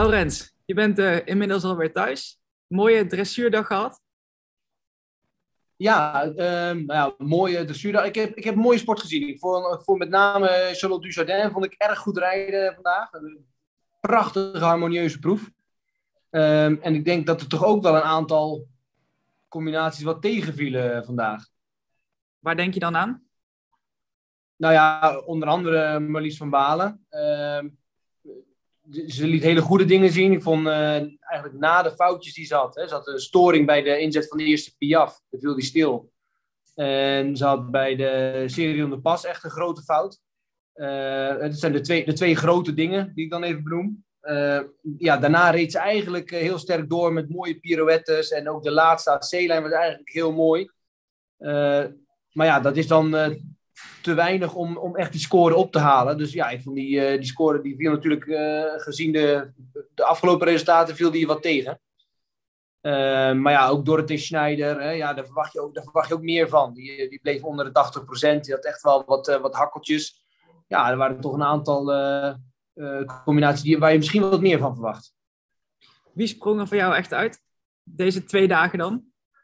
Nou Rens, je bent inmiddels alweer thuis. Mooie dressuurdag gehad. Ja, mooie dressuurdag. Ik heb een mooie sport gezien. Ik vond met name Charlotte Dujardin vond ik erg goed rijden vandaag. Een prachtige, harmonieuze proef. En ik denk dat er toch ook wel een aantal combinaties wat tegenvielen vandaag. Waar denk je dan aan? Nou ja, onder andere Marlies van Balen. Ze liet hele goede dingen zien. Ik vond eigenlijk na de foutjes die ze had. Hè, ze had een storing bij de inzet van de eerste Piaf. Dan viel die stil. En ze had bij de serie om de pas echt een grote fout. Het zijn de twee grote dingen die ik dan even benoem. Daarna reed ze eigenlijk heel sterk door met mooie pirouettes. En ook de laatste C-lijn was eigenlijk heel mooi. Maar ja, dat is dan te weinig om echt die score op te halen. Dus ja, ik vond die score die viel natuurlijk gezien de afgelopen resultaten viel die wat tegen. Maar ja, ook Dorothee Schneider, hè, ja, daar verwacht je ook meer van. Die bleef onder de 80%. Die had echt wel wat hakkeltjes. Ja, er waren toch een aantal combinaties waar je misschien wat meer van verwacht. Wie sprong er voor jou echt uit? Deze 2 dagen dan?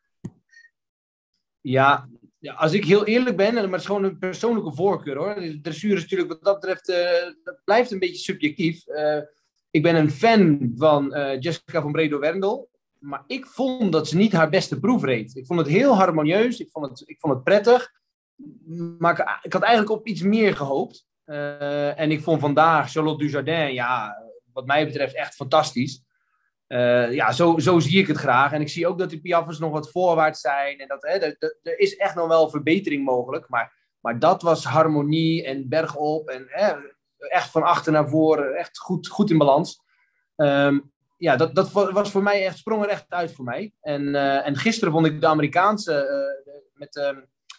Ja, als ik heel eerlijk ben, maar het is gewoon een persoonlijke voorkeur hoor. De dressuur is natuurlijk wat dat betreft, dat blijft een beetje subjectief. Ik ben een fan van Jessica van Bredow-Werndl. Maar ik vond dat ze niet haar beste proef reed. Ik vond het heel harmonieus. Ik vond het prettig. Maar ik had eigenlijk op iets meer gehoopt. En ik vond vandaag Charlotte Dujardin, ja, wat mij betreft echt fantastisch. Zo zie ik het graag. En ik zie ook dat de Piaffers nog wat voorwaarts zijn. En er is echt nog wel verbetering mogelijk. Maar dat was harmonie en bergop. En echt van achter naar voren. Echt goed in balans. Dat was voor mij echt, sprong er echt uit voor mij. En gisteren vond ik de Amerikaanse met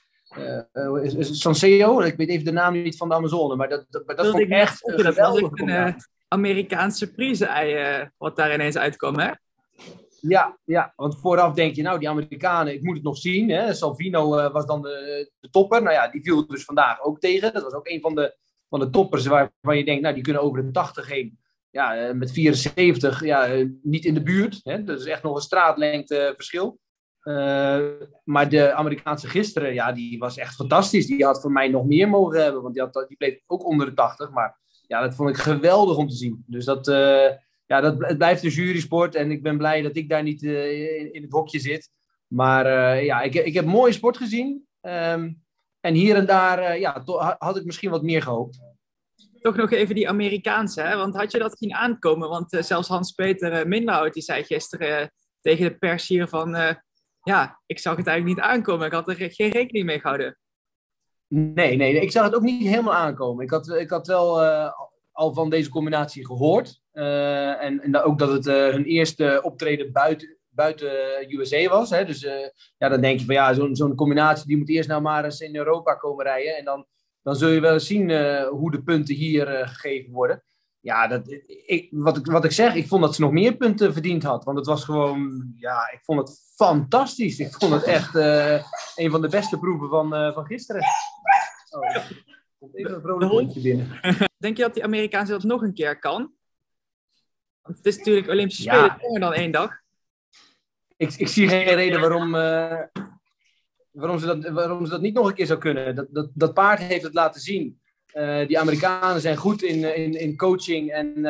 Sanseo. Ik weet even de naam niet van de Amazone, maar dat vond ik echt geweldig. Een Amerikaanse prijzen wat daar ineens uitkwam, hè? Ja, want vooraf denk je, nou, die Amerikanen, ik moet het nog zien. Hè? Salvino was dan de topper. Nou ja, die viel dus vandaag ook tegen. Dat was ook een van de toppers waarvan je denkt, nou, die kunnen over de 80 heen. Ja, met 74, niet in de buurt. Hè? Dat is echt nog een straatlengte verschil. Maar de Amerikaanse gisteren, ja, die was echt fantastisch. Die had voor mij nog meer mogen hebben, want die bleef ook onder de 80. Maar ja, dat vond ik geweldig om te zien. Dus het blijft een jurysport en ik ben blij dat ik daar niet in het hokje zit. Maar ik heb mooie sport gezien. En hier en daar had ik misschien wat meer gehoopt. Toch nog even die Amerikaanse, hè? Want had je dat zien aankomen? Want zelfs Hans-Peter Minderhout die zei gisteren tegen de pers hier van... ik zag het eigenlijk niet aankomen. Ik had er geen rekening mee gehouden. Nee, ik zag het ook niet helemaal aankomen. Ik had wel al van deze combinatie gehoord. En ook dat het hun eerste optreden buiten USA was. Hè? Dus dan denk je van ja, zo'n combinatie die moet eerst nou maar eens in Europa komen rijden. En dan zul je wel eens zien hoe de punten hier gegeven worden. Ja, wat ik zeg, ik vond dat ze nog meer punten verdiend had. Want het was gewoon, ja, ik vond het fantastisch. Ik vond het echt een van de beste proeven van gisteren. Oh, komt even een vrolijk hondje binnen. Denk je dat die Amerikaanse dat nog een keer kan? Want het is natuurlijk Olympische Spelen, langer dan 1 dag. Ik zie geen reden waarom ze dat niet nog een keer zou kunnen. Dat paard heeft het laten zien. Die Amerikanen zijn goed in coaching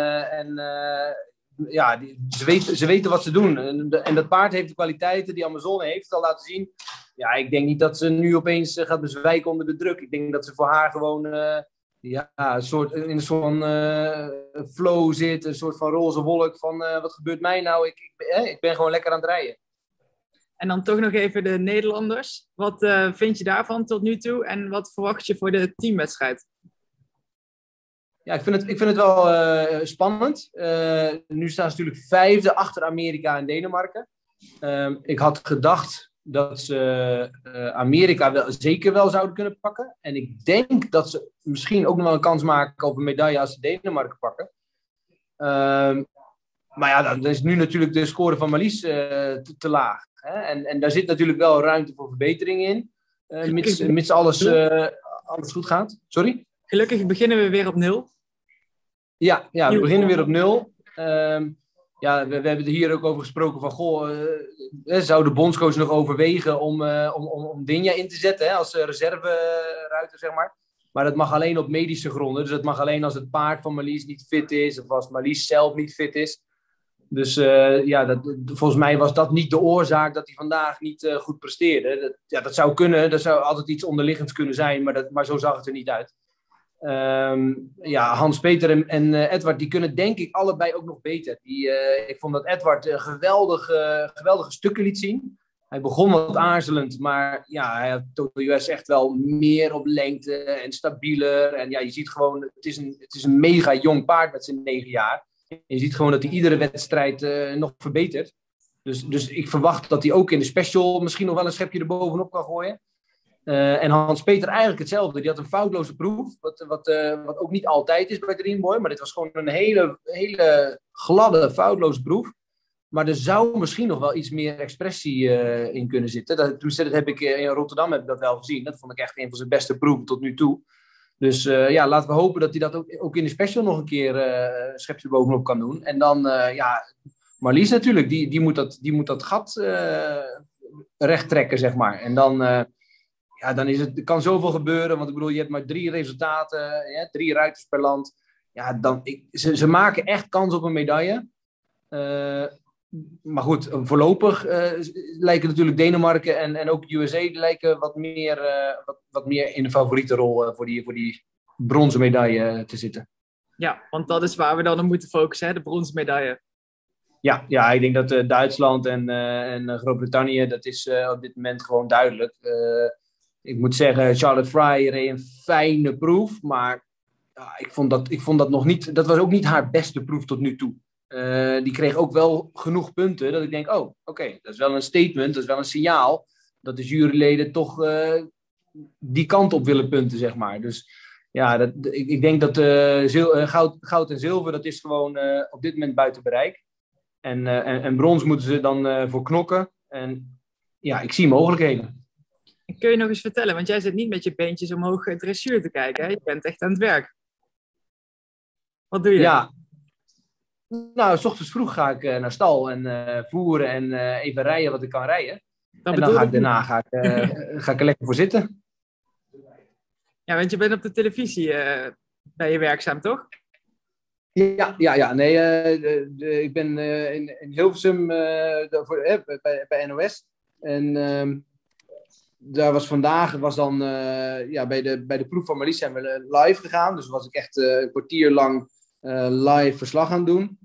ze weten wat ze doen. En dat paard heeft de kwaliteiten, die Amazone heeft het al laten zien. Ja, ik denk niet dat ze nu opeens gaat bezwijken onder de druk. Ik denk dat ze voor haar gewoon in een soort van flow zit, een soort van roze wolk van wat gebeurt mij nou? Ik ben gewoon lekker aan het rijden. En dan toch nog even de Nederlanders. Wat vind je daarvan tot nu toe? En wat verwacht je voor de teamwedstrijd? Ja, ik vind het wel spannend. Nu staan ze natuurlijk 5e achter Amerika en Denemarken. Ik had gedacht dat ze Amerika zeker wel zouden kunnen pakken. En ik denk dat ze misschien ook nog wel een kans maken op een medaille als ze Denemarken pakken. Maar ja, dan is nu natuurlijk de score van Marlies te laag. Hè? En daar zit natuurlijk wel ruimte voor verbetering in. Mits alles goed gaat. Sorry? Gelukkig beginnen we weer op 0. Ja, we beginnen weer op 0. ja, we hebben er hier ook over gesproken van, zou de bondscoach nog overwegen om Dinja in te zetten, hè, als reserveruiter, zeg maar. Maar dat mag alleen op medische gronden. Dus dat mag alleen als het paard van Marlies niet fit is, of als Marlies zelf niet fit is. Dus volgens mij was dat niet de oorzaak dat hij vandaag niet goed presteerde. Dat zou kunnen, dat zou altijd iets onderliggends kunnen zijn, maar zo zag het er niet uit. Hans-Peter en Edward, die kunnen denk ik allebei ook nog beter. Ik vond dat Edward geweldige stukken liet zien. Hij begon wat aarzelend, maar ja, hij had Total US echt wel meer op lengte en stabieler. En ja, je ziet gewoon, het is een mega jong paard met zijn 9 jaar. En je ziet gewoon dat hij iedere wedstrijd nog verbetert. Dus ik verwacht dat hij ook in de special misschien nog wel een schepje erbovenop kan gooien. En Hans-Peter eigenlijk hetzelfde. Die had een foutloze proef, wat ook niet altijd is bij Dreamboy. Maar dit was gewoon een hele gladde, foutloze proef. Maar er zou misschien nog wel iets meer expressie in kunnen zitten. Dat heb ik in Rotterdam dat wel gezien. Dat vond ik echt een van zijn beste proeven tot nu toe. Dus laten we hopen dat hij dat ook in de special nog een keer een schepje bovenop kan doen. En dan, Marlies natuurlijk, die moet dat gat recht trekken, zeg maar. En dan, dan er kan zoveel gebeuren. Want ik bedoel, je hebt maar 3 resultaten, 3 ruiters per land. Ja, ze maken echt kans op een medaille. Maar goed, voorlopig lijken natuurlijk Denemarken en ook USA lijken wat meer in de favoriete rol voor die bronzen medaille te zitten. Ja, want dat is waar we dan op moeten focussen, hè? De bronzen medaille. Ja, ik denk dat Duitsland en Groot-Brittannië, dat is op dit moment gewoon duidelijk. Ik moet zeggen, Charlotte Fry reed een fijne proef, maar ik vond dat nog niet, dat was ook niet haar beste proef tot nu toe. Die kreeg ook wel genoeg punten dat ik denk, oké, dat is wel een statement, dat is wel een signaal dat de juryleden toch die kant op willen punten, zeg maar. Dus ja, ik denk dat goud en zilver, dat is gewoon op dit moment buiten bereik. En brons moeten ze dan voor knokken. En ja, ik zie mogelijkheden. En kun je nog eens vertellen, want jij zit niet met je beentjes omhoog dressuur te kijken, hè? Je bent echt aan het werk. Wat doe je? Ja. Nou, 's ochtends vroeg ga ik naar stal en voeren en even rijden wat ik kan rijden. En dan ga ik er lekker voor zitten. Ja, want je bent op de televisie bij je werkzaam, toch? Ja. Nee, ik ben in Hilversum bij NOS. En daar was vandaag, bij de proef van Marlies zijn we live gegaan. Dus was ik echt een kwartier lang live verslag aan het doen.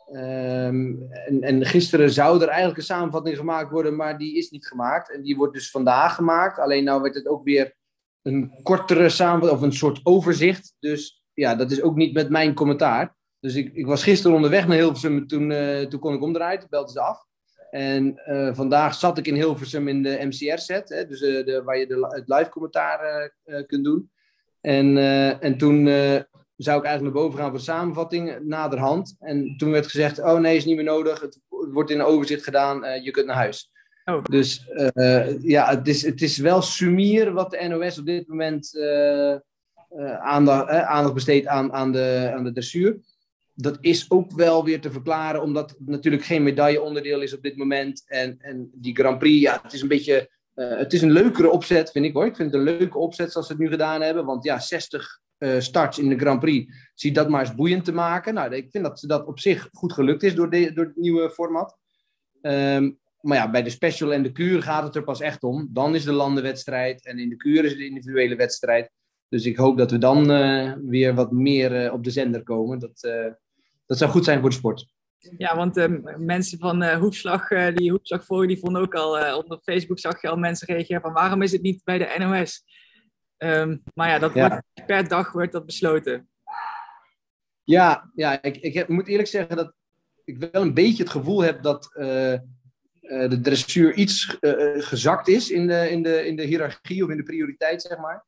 En gisteren zou er eigenlijk een samenvatting gemaakt worden, maar die is niet gemaakt. En die wordt dus vandaag gemaakt. Alleen nou werd het ook weer een kortere samenvatting, of een soort overzicht. Dus ja, dat is ook niet met mijn commentaar. Dus ik was gisteren onderweg naar Hilversum, toen kon ik omdraaien, toen belde ze af. En vandaag zat ik in Hilversum in de MCR-set, dus waar je het live commentaar kunt doen. En toen zou ik eigenlijk naar boven gaan voor de samenvatting, naderhand. En toen werd gezegd, oh nee, is niet meer nodig, het wordt in een overzicht gedaan, je kunt naar huis. Oh. Dus het is wel sumier wat de NOS op dit moment aandacht besteedt aan de dressuur. Dat is ook wel weer te verklaren, omdat het natuurlijk geen medailleonderdeel is op dit moment. En die Grand Prix, ja, het is een beetje... het is een leukere opzet, vind ik hoor. Ik vind het een leuke opzet zoals ze het nu gedaan hebben. Want ja, 60 starts in de Grand Prix, zie dat maar eens boeiend te maken. Nou, ik vind dat op zich goed gelukt is door het nieuwe format. Maar ja, bij de special en de kuur gaat het er pas echt om. Dan is de landenwedstrijd en in de kuur is het de individuele wedstrijd. Dus ik hoop dat we dan weer wat meer op de zender komen. Dat zou goed zijn voor de sport. Ja, want mensen van Hoefslag, die Hoefslag volgen, die vonden ook al, op Facebook zag je al mensen reageren van waarom is het niet bij de NOS? Maar ja, wordt, per dag wordt dat besloten. Ja, ik moet eerlijk zeggen dat ik wel een beetje het gevoel heb dat de dressuur iets gezakt is in de hiërarchie of in de prioriteit, zeg maar.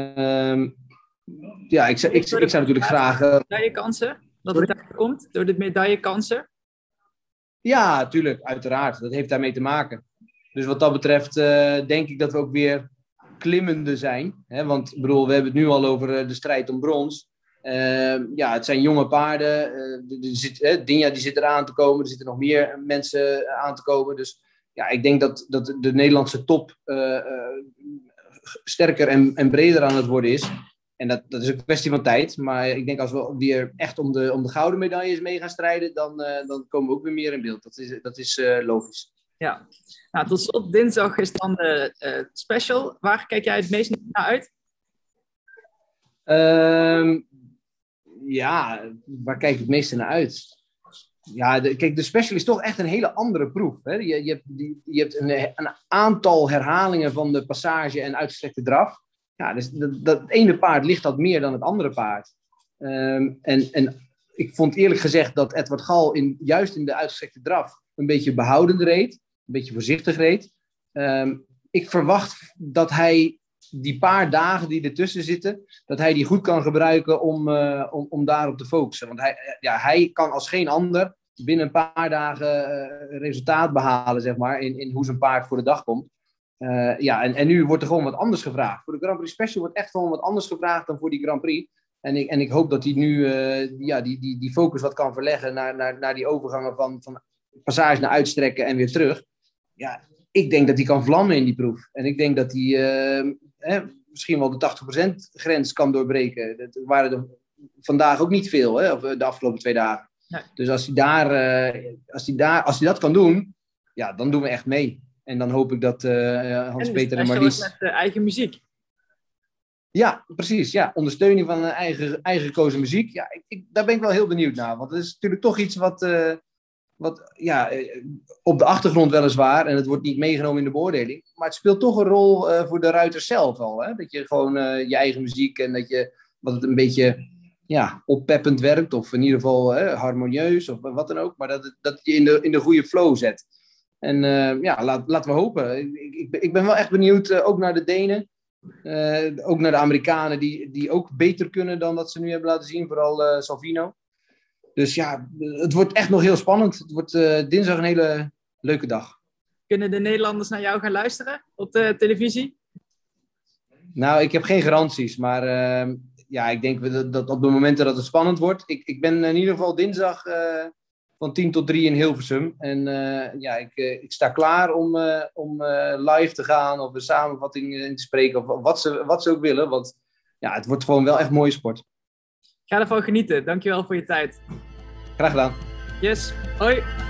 Ik zou natuurlijk graag... medaillekansen? Dat het daar komt, door de medaillekansen? Ja, tuurlijk, uiteraard. Dat heeft daarmee te maken. Dus wat dat betreft denk ik dat we ook weer klimmende zijn. Hè? Want ik bedoel, we hebben het nu al over de strijd om brons. Ja, het zijn jonge paarden. Dinja die zit eraan te komen. Er zitten nog meer mensen aan te komen. Dus ja, ik denk dat de Nederlandse top sterker en breder aan het worden is. En dat is een kwestie van tijd. Maar ik denk als we weer echt om de gouden medailles mee gaan strijden, dan komen we ook weer meer in beeld. Dat is logisch. Ja, nou, tot slot, dinsdag is dan de special. Waar kijk jij het meest naar uit? Ja, waar kijk ik het meeste naar uit? Ja, kijk, de special is toch echt een hele andere proef. Hè? Je hebt een aantal herhalingen van de passage en uitgestrekte draf. Ja, dus dat ene paard ligt dat meer dan het andere paard. En ik vond eerlijk gezegd dat Edward Gal juist in de uitgestrekte draf een beetje behoudend reed. Een beetje voorzichtig reed. Ik verwacht dat hij die paar dagen die ertussen zitten, dat hij die goed kan gebruiken om daarop te focussen. Want hij kan als geen ander binnen een paar dagen resultaat behalen, zeg maar, in hoe zijn paard voor de dag komt. En nu wordt er gewoon wat anders gevraagd. Voor de Grand Prix Special wordt echt gewoon wat anders gevraagd dan voor die Grand Prix. En ik hoop dat hij nu die focus wat kan verleggen naar die overgangen van passage naar uitstrekken en weer terug. Ja, ik denk dat hij kan vlammen in die proef. En ik denk dat hij misschien wel de 80% grens kan doorbreken. Dat waren er vandaag ook niet veel, hè, of de afgelopen 2 dagen. Nee. Dus als hij dat kan doen, ja, dan doen we echt mee. En dan hoop ik dat Hans-Peter en Marlies... met eigen muziek. Ja, precies. Ja. Ondersteuning van eigen gekozen muziek. Ja, daar ben ik wel heel benieuwd naar. Want het is natuurlijk toch iets wat op de achtergrond weliswaar, en het wordt niet meegenomen in de beoordeling, maar het speelt toch een rol voor de ruiters zelf al. Hè? Dat je gewoon je eigen muziek en wat het een beetje oppeppend werkt, of in ieder geval harmonieus, of wat dan ook, maar dat je in de goede flow zet. En laten we hopen. Ik ben wel echt benieuwd, ook naar de Denen, ook naar de Amerikanen, die ook beter kunnen dan wat ze nu hebben laten zien, vooral Salvino. Dus ja, het wordt echt nog heel spannend. Het wordt dinsdag een hele leuke dag. Kunnen de Nederlanders naar jou gaan luisteren op de televisie? Nou, ik heb geen garanties. Maar ik denk dat op de momenten dat het spannend wordt. Ik ben in ieder geval dinsdag van 10 tot 3 in Hilversum. En ik sta klaar om live te gaan of een samenvatting in te spreken. Of wat ze ook willen. Want ja, het wordt gewoon wel echt mooie sport. Ga ervan genieten. Dankjewel voor je tijd. Graag gedaan. Yes. Hoi.